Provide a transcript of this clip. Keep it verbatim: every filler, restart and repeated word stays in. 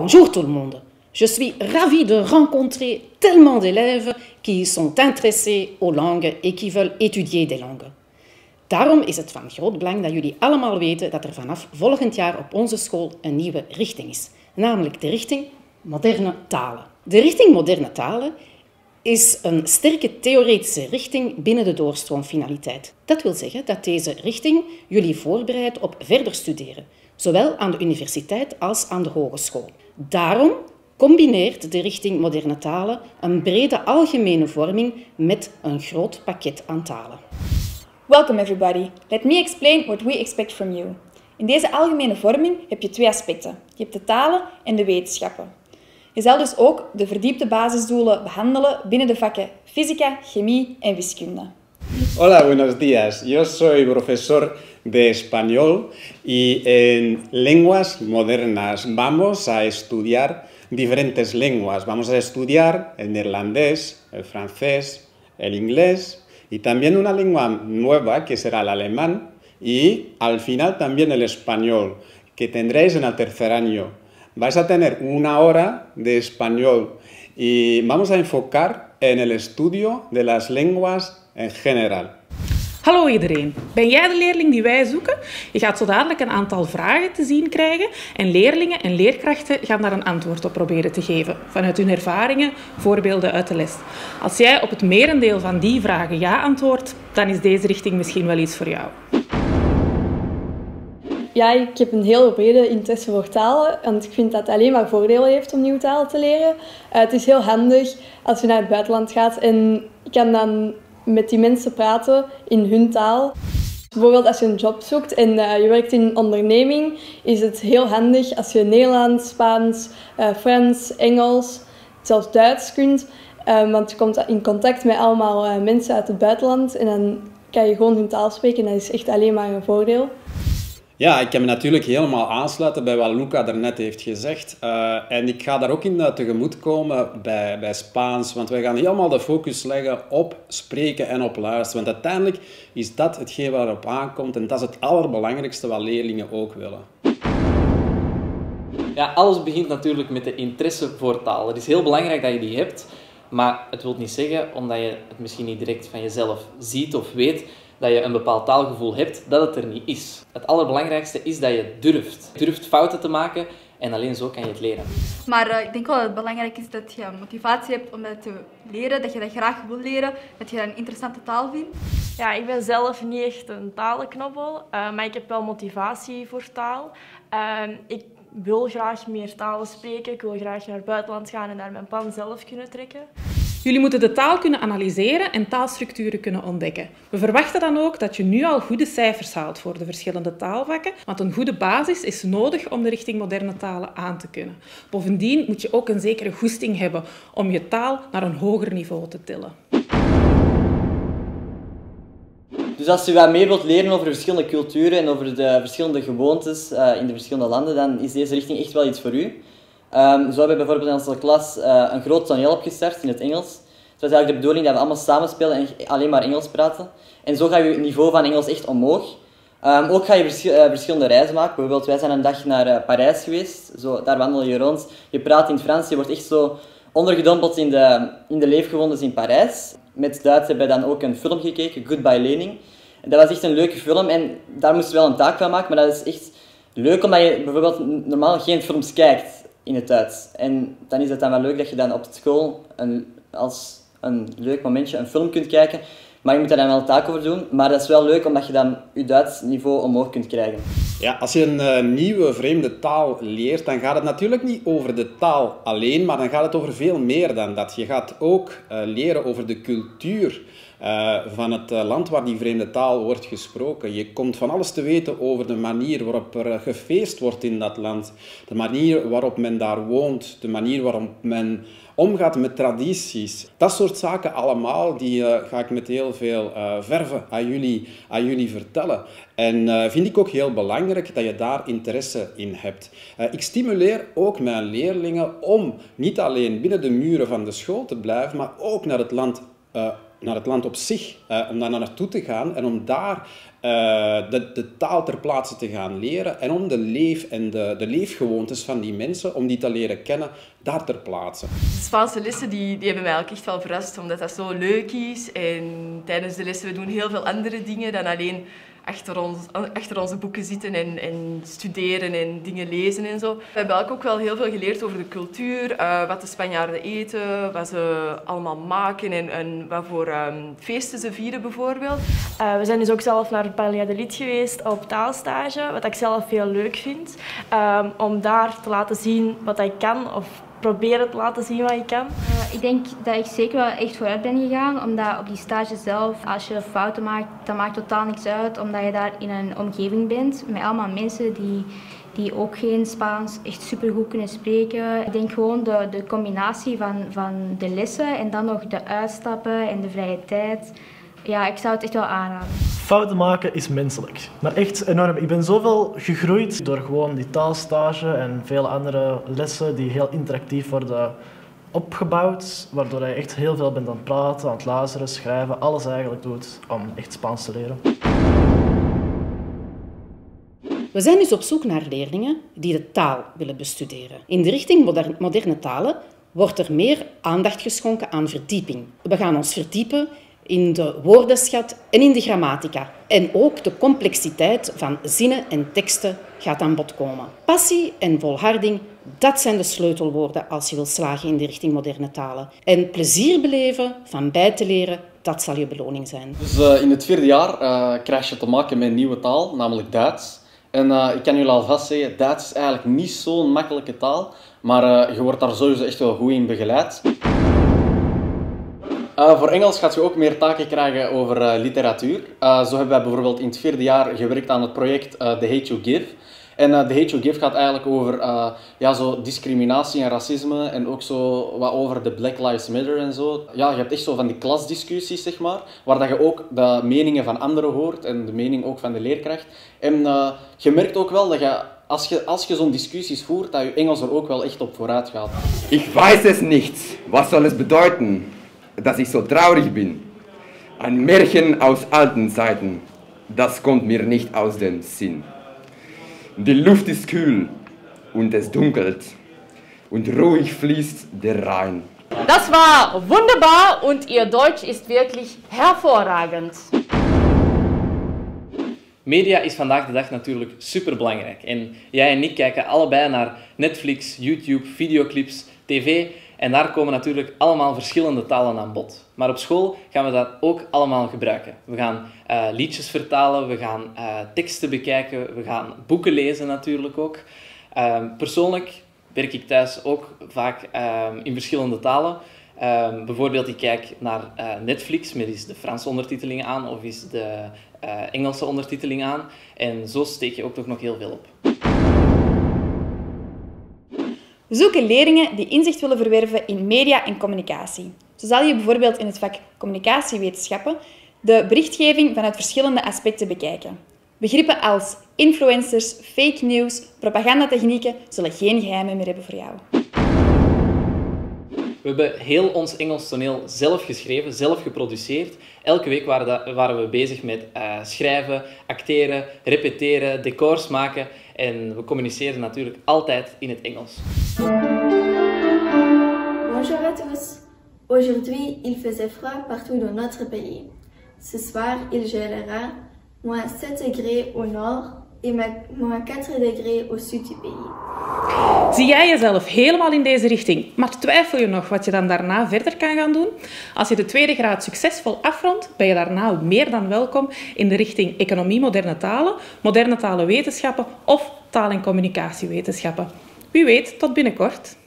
Bonjour tout le monde. Je suis ravie de rencontrer tellement d'élèves qui sont intéressés aux langues et qui veulent étudier des langues. Daarom is het van groot belang dat jullie allemaal weten dat er vanaf volgend jaar op onze school een nieuwe richting is. Namelijk de richting moderne talen. De richting moderne talen is een sterke theoretische richting binnen de doorstroomfinaliteit. Dat wil zeggen dat deze richting jullie voorbereidt op verder studeren, zowel aan de universiteit als aan de hogeschool. Daarom combineert de richting moderne talen een brede algemene vorming met een groot pakket aan talen. Welcome everybody. Let me explain what we expect from you. In deze algemene vorming heb je twee aspecten. Je hebt de talen en de wetenschappen. Je zal dus ook de verdiepte basisdoelen behandelen binnen de vakken fysica, chemie en wiskunde. Hola, buenos días. Yo soy profesor de español y en lenguas modernas vamos a estudiar diferentes lenguas. Vamos a estudiar el neerlandés, el francés, el inglés y también una lengua nueva que será el alemán y al final también el español que tendréis en el tercer año. Vais a tener una hora de español y vamos a enfocar en el estudio de las lenguas en general. Hallo iedereen, ben jij de leerling die wij zoeken? Je gaat zo dadelijk een aantal vragen te zien krijgen en leerlingen en leerkrachten gaan daar een antwoord op proberen te geven vanuit hun ervaringen, voorbeelden uit de les. Als jij op het merendeel van die vragen ja antwoordt, dan is deze richting misschien wel iets voor jou. Ja, ik heb een heel brede interesse voor talen, want ik vind dat het alleen maar voordelen heeft om nieuwe talen te leren. Uh, het is heel handig als je naar het buitenland gaat en je kan dan met die mensen praten in hun taal. Bijvoorbeeld als je een job zoekt en uh, je werkt in een onderneming, is het heel handig als je Nederlands, Spaans, uh, Frans, Engels, zelfs Duits kunt. Uh, want je komt in contact met allemaal uh, mensen uit het buitenland en dan kan je gewoon hun taal spreken en dat is echt alleen maar een voordeel. Ja, ik kan me natuurlijk helemaal aansluiten bij wat Luca daarnet heeft gezegd. Uh, en ik ga daar ook in uh, tegemoetkomen bij, bij Spaans, want wij gaan helemaal de focus leggen op spreken en op luisteren. Want uiteindelijk is dat hetgeen waar het op aankomt en dat is het allerbelangrijkste wat leerlingen ook willen. Ja, alles begint natuurlijk met de interesse voor taal. Het is heel belangrijk dat je die hebt, maar het wil niet zeggen, omdat je het misschien niet direct van jezelf ziet of weet, dat je een bepaald taalgevoel hebt, dat het er niet is. Het allerbelangrijkste is dat je durft. Durft fouten te maken en alleen zo kan je het leren. Maar uh, ik denk wel dat het belangrijk is dat je motivatie hebt om dat te leren, dat je dat graag wil leren, dat je dat een interessante taal vindt. Ja, ik ben zelf niet echt een talenknobbel, uh, maar ik heb wel motivatie voor taal. Uh, ik wil graag meer talen spreken, ik wil graag naar het buitenland gaan en daar mijn plan zelf kunnen trekken. Jullie moeten de taal kunnen analyseren en taalstructuren kunnen ontdekken. We verwachten dan ook dat je nu al goede cijfers haalt voor de verschillende taalvakken, want een goede basis is nodig om de richting moderne talen aan te kunnen. Bovendien moet je ook een zekere goesting hebben om je taal naar een hoger niveau te tillen. Dus als je wat meer wilt leren over de verschillende culturen en over de verschillende gewoontes uh, in de verschillende landen, dan is deze richting echt wel iets voor u. Um, zo hebben we bijvoorbeeld in onze klas uh, een groot toneel opgestart in het Engels. Het was eigenlijk de bedoeling dat we allemaal samenspelen en alleen maar Engels praten. En zo gaat je niveau van Engels echt omhoog. Um, ook ga je vers uh, verschillende reizen maken. Bijvoorbeeld, wij zijn een dag naar uh, Parijs geweest. Zo, daar wandel je rond. Je praat in het Frans. Je wordt echt zo ondergedompeld in de, in de leefgewoontes in Parijs. Met Duits hebben we dan ook een film gekeken, Goodbye Lenin. En dat was echt een leuke film en daar moesten we wel een taak van maken. Maar dat is echt leuk omdat je bijvoorbeeld normaal geen films kijkt in het Duits. En dan is het dan wel leuk dat je dan op school een, als een leuk momentje een film kunt kijken. Maar je moet daar dan wel een taak over doen. Maar dat is wel leuk omdat je dan je Duits niveau omhoog kunt krijgen. Ja, als je een uh, nieuwe vreemde taal leert, dan gaat het natuurlijk niet over de taal alleen, maar dan gaat het over veel meer dan dat. Je gaat ook uh, leren over de cultuur uh, van het uh, land waar die vreemde taal wordt gesproken. Je komt van alles te weten over de manier waarop er uh, gefeest wordt in dat land, de manier waarop men daar woont, de manier waarop men omgaat met tradities. Dat soort zaken allemaal, die uh, ga ik met heel veel uh, verve aan jullie, aan jullie vertellen. En uh, vind ik ook heel belangrijk dat je daar interesse in hebt. Uh, ik stimuleer ook mijn leerlingen om niet alleen binnen de muren van de school te blijven, maar ook naar het land uh, naar het land op zich, uh, om daar naartoe te gaan en om daar uh, de, de taal ter plaatse te gaan leren en om de leef- en de, de leefgewoontes van die mensen, om die te leren kennen, daar ter plaatse. De Spaanse lessen die, die hebben mij ook echt wel verrast, omdat dat zo leuk is. En tijdens de lessen we doen heel veel andere dingen dan alleen achter, ons, achter onze boeken zitten en, en studeren en dingen lezen en zo. We hebben ook wel heel veel geleerd over de cultuur, uh, wat de Spanjaarden eten, wat ze allemaal maken en, en wat voor um, feesten ze vieren bijvoorbeeld. Uh, we zijn dus ook zelf naar Valladolid geweest op taalstage, wat ik zelf heel leuk vind. Um, om daar te laten zien wat ik kan of proberen te laten zien wat ik kan. Uh, ik denk dat ik zeker wel echt vooruit ben gegaan, omdat op die stage zelf, als je fouten maakt, dat maakt totaal niks uit, omdat je daar in een omgeving bent met allemaal mensen die, die ook geen Spaans echt supergoed kunnen spreken. Ik denk gewoon de, de combinatie van, van de lessen en dan nog de uitstappen en de vrije tijd. Ja, ik zou het echt wel aanraden. Fouten maken is menselijk, maar echt enorm. Ik ben zoveel gegroeid door gewoon die taalstage en vele andere lessen die heel interactief worden opgebouwd, waardoor je echt heel veel bent aan het praten, aan het luisteren, schrijven, alles eigenlijk doet om echt Spaans te leren. We zijn dus op zoek naar leerlingen die de taal willen bestuderen. In de richting moderne, moderne talen wordt er meer aandacht geschonken aan verdieping. We gaan ons verdiepen in de woordenschat en in de grammatica. En ook de complexiteit van zinnen en teksten gaat aan bod komen. Passie en volharding, dat zijn de sleutelwoorden als je wil slagen in de richting moderne talen. En plezier beleven van bij te leren, dat zal je beloning zijn. Dus uh, in het vierde jaar uh, krijg je te maken met een nieuwe taal, namelijk Duits. En uh, ik kan jullie alvast zeggen, Duits is eigenlijk niet zo'n makkelijke taal, maar uh, je wordt daar sowieso echt wel goed in begeleid. Uh, voor Engels gaat je ook meer taken krijgen over uh, literatuur. Uh, zo hebben wij bijvoorbeeld in het vierde jaar gewerkt aan het project uh, The Hate You Give. En uh, The Hate You Give gaat eigenlijk over uh, ja, zo discriminatie en racisme en ook zo wat over de Black Lives Matter en zo. Ja, je hebt echt zo van die klasdiscussies, zeg maar, waar dat je ook de meningen van anderen hoort en de mening ook van de leerkracht. En uh, je merkt ook wel dat je, als je, als je zo'n discussies voert, dat je Engels er ook wel echt op vooruit gaat. Ik weiß es nicht. Was soll es bedeuten, dass ich so traurig bin? Ein Märchen aus alten Zeiten. Das kommt mir nicht aus dem Sinn. Die Luft ist kühl und es dunkelt und ruhig fließt der Rhein. Das war wunderbar und Ihr Deutsch ist wirklich hervorragend. Media is vandaag de dag natuurlijk superbelangrijk. En jij en ik kijken allebei naar Netflix, YouTube, videoclips, tv. En daar komen natuurlijk allemaal verschillende talen aan bod. Maar op school gaan we dat ook allemaal gebruiken. We gaan uh, liedjes vertalen, we gaan uh, teksten bekijken, we gaan boeken lezen natuurlijk ook. Uh, persoonlijk werk ik thuis ook vaak uh, in verschillende talen. Uh, bijvoorbeeld ik kijk naar uh, Netflix met eens de Franse ondertiteling aan of eens de uh, Engelse ondertiteling aan. En zo steek je ook toch nog heel veel op. We zoeken leerlingen die inzicht willen verwerven in media en communicatie. Zo zal je bijvoorbeeld in het vak communicatiewetenschappen de berichtgeving vanuit verschillende aspecten bekijken. Begrippen als influencers, fake news, propagandatechnieken zullen geen geheimen meer hebben voor jou. We hebben heel ons Engels toneel zelf geschreven, zelf geproduceerd. Elke week waren, dat, waren we bezig met uh, schrijven, acteren, repeteren, decors maken. En we communiceren natuurlijk altijd in het Engels. Bonjour à tous. Aujourd'hui, il faisait froid partout dans notre pays. Ce soir, il gèlera moins sept degrés au nord et moins quatre degrés au sud du pays. Zie jij jezelf helemaal in deze richting, maar twijfel je nog wat je dan daarna verder kan gaan doen? Als je de tweede graad succesvol afrondt, ben je daarna ook meer dan welkom in de richting economie moderne talen, moderne talenwetenschappen of taal- en communicatiewetenschappen. Wie weet, tot binnenkort.